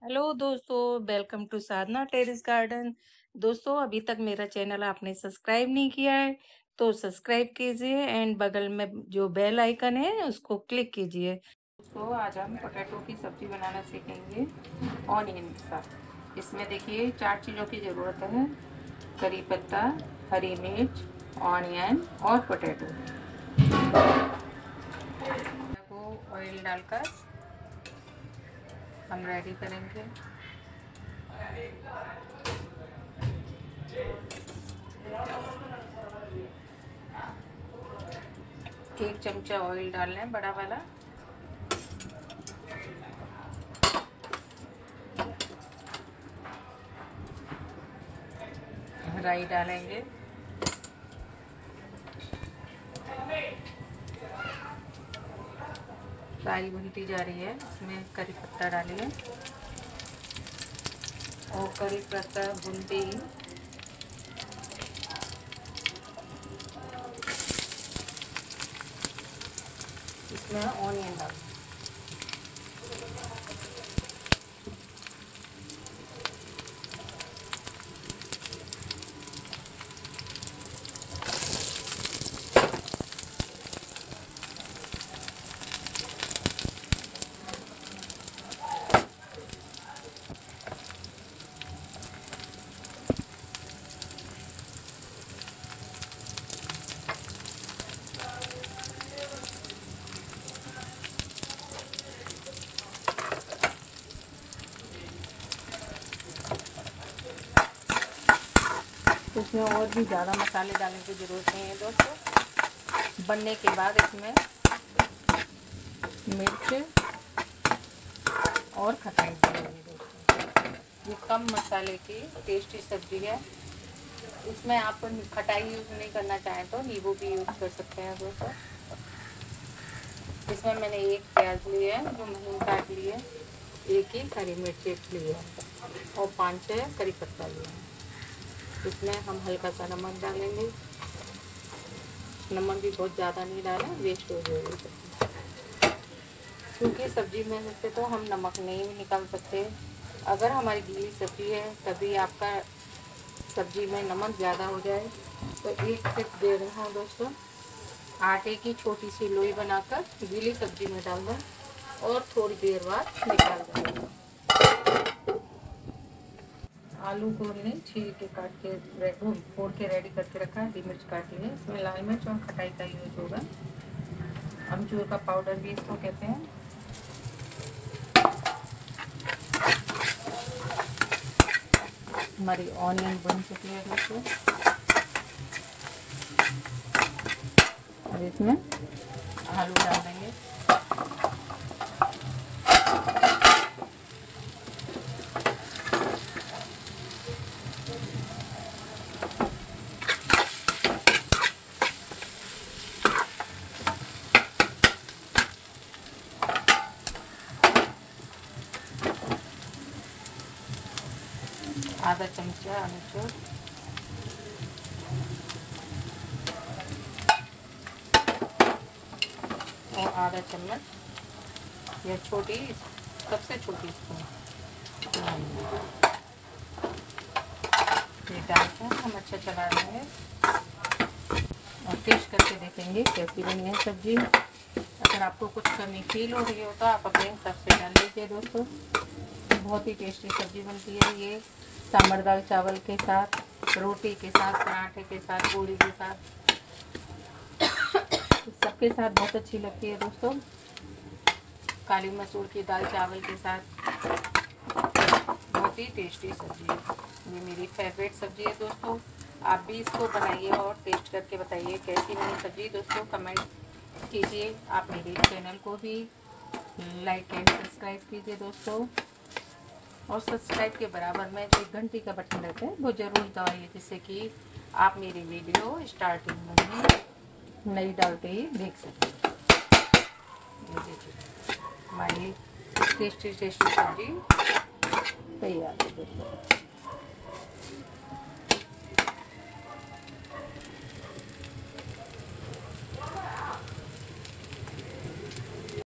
Hello दोस्तों, welcome to Sadhana terrace garden. दोस्तों, अभी तक मेरा चैनल आपने सब्सक्राइब नहीं किया है तो सब्सक्राइब कीजिए एंड बगल में जो बेल आइकन है उसको क्लिक कीजिए। दोस्तों, आज हम पोटैटो की सब्जी बनाना सीखेंगे ऑनियन के साथ। इसमें देखिए 4 चीज़ों की ज़रूरत है: करी पत्ता, हरी मिर्च, ऑनियन और पोटैटो को ऑयल डालकर हम रेडी करेंगे। एक चमचा ऑयल डालना है, बड़ा वाला। राई डालेंगे, राई भुनती जा रही है, इसमें करी पत्ता डालिए और करी पत्ता भूनते ही इसमें ऑनियन डालिए। इसमें और भी ज़्यादा मसाले डालने की ज़रूरत नहीं है दोस्तों। बनने के बाद इसमें मिर्च और खटाई डालेंगे दोस्तों। ये कम मसाले की टेस्टी सब्जी है। इसमें आप खटाई यूज़ नहीं करना चाहें तो नींबू भी यूज़ कर सकते हैं दोस्तों। इसमें मैंने एक प्याज लिया है जो महीन काट लिए, एक ही हरी मिर्च ली है और 5-6 करी पत्ता लिया है। इसमें हम हल्का सा नमक डालेंगे। नमक भी बहुत ज़्यादा नहीं डालें, वेस्ट हो जाएगी सब्जी। क्योंकि सब्जी में से तो हम नमक नहीं निकाल सकते। अगर हमारी गीली सब्जी है तभी आपका सब्जी में नमक ज़्यादा हो जाए तो एक टिप दे रहा हूँ दोस्तों, आटे की छोटी सी लोई बनाकर गीली सब्जी में डाल दें और थोड़ी देर बाद निकाल दें। आलू को हमने छील के काट के फोड़ के रेडी करके रखा है। हरी मिर्च काट ली है। इसमें लाल मिर्च और खटाई का यूज होगा। अमचूर का पाउडर भी इसको कहते हैं। हमारी ऑनियन बन चुकी है दोस्तों। और इसमें आलू डाल देंगे। आधा चमचा अमचूर, और आधा चम्मच या छोटी सबसे छोटी स्पून ये डालकर हम अच्छा चला रहे हैं और टेस्ट करके देखेंगे कैसी बनी है सब्जी। अगर आपको कुछ कमी फील हो रही हो तो आप अपने हिसाब से डाल लीजिए दोस्तों। बहुत ही टेस्टी सब्जी बनती है ये। सांभर दाल चावल के साथ, रोटी के साथ, पराठे के साथ, पूरी के साथ, सबके साथ बहुत अच्छी लगती है दोस्तों। काली मसूर की दाल चावल के साथ बहुत ही टेस्टी सब्जी है। ये मेरी फेवरेट सब्जी है दोस्तों। आप भी इसको बनाइए और टेस्ट करके बताइए कैसी बनी सब्जी दोस्तों। कमेंट कीजिए। आप मेरे चैनल को भी लाइक एंड सब्सक्राइब कीजिए दोस्तों। और सब्सक्राइब के बराबर में जो घंटी का बटन रहता है वो ज़रूर दबाइए, जिससे कि आप मेरी वीडियो स्टार्टिंग में ही नई डालते ही देख सकें। ये देखिए हमारी टेस्टी टेस्टी सब्जी तैयार है दोस्तों।